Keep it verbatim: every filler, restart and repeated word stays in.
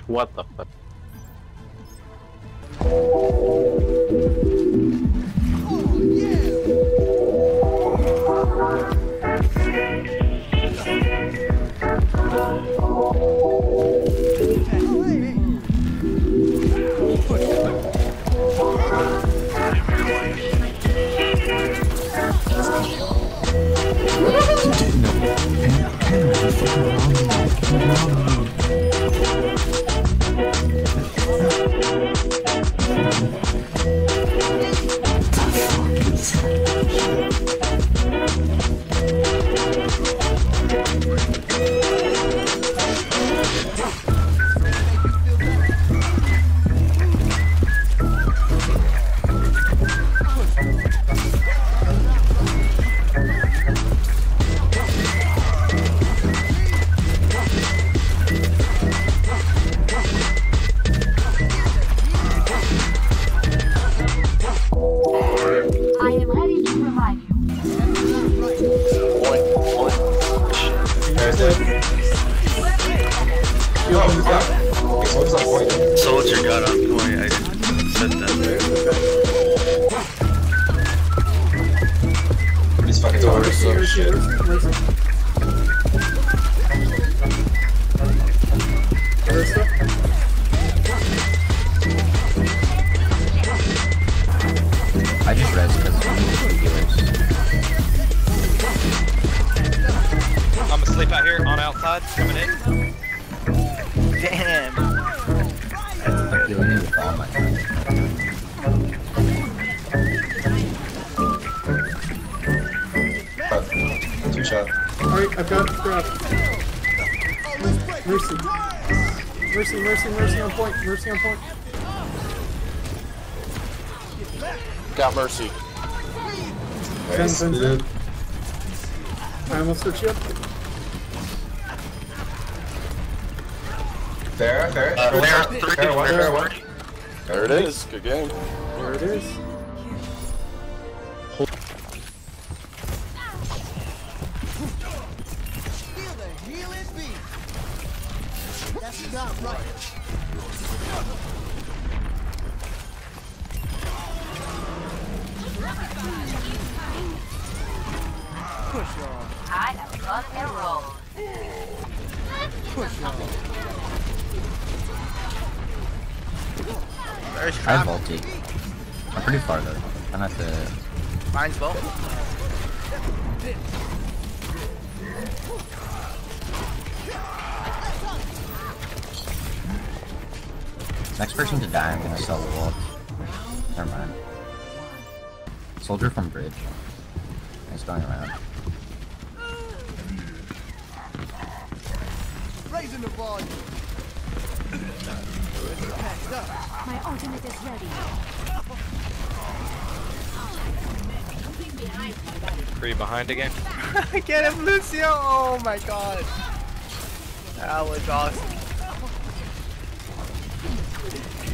What the fuck? Soldier got on point, I said that. These fucking doors so shit. I just rest because we need regulars. I'm asleep out here on outside, coming in. Damn! I'm doing it with all my friends. Two shot. Alright, I've got crap. Mercy. Mercy, mercy, mercy on point. Mercy on point. Got mercy. Nice, Zen, Zen, Zen. I almost switched you up. There, there. Uh, there, three, There, one, there, one. There it is. Good game. There it is. Feel the healing beat. That's not right. Push on. I have run and rolled. Push on. Where's I have trap? ulti. I'm pretty far though. I'm at the... Mine's both. Next person to die, I'm gonna sell the wall. Never mind. Soldier from bridge. He's going around. Raising the volume. My ultimate is ready. Three behind again. Get him, Lucio! Oh my god. That was awesome.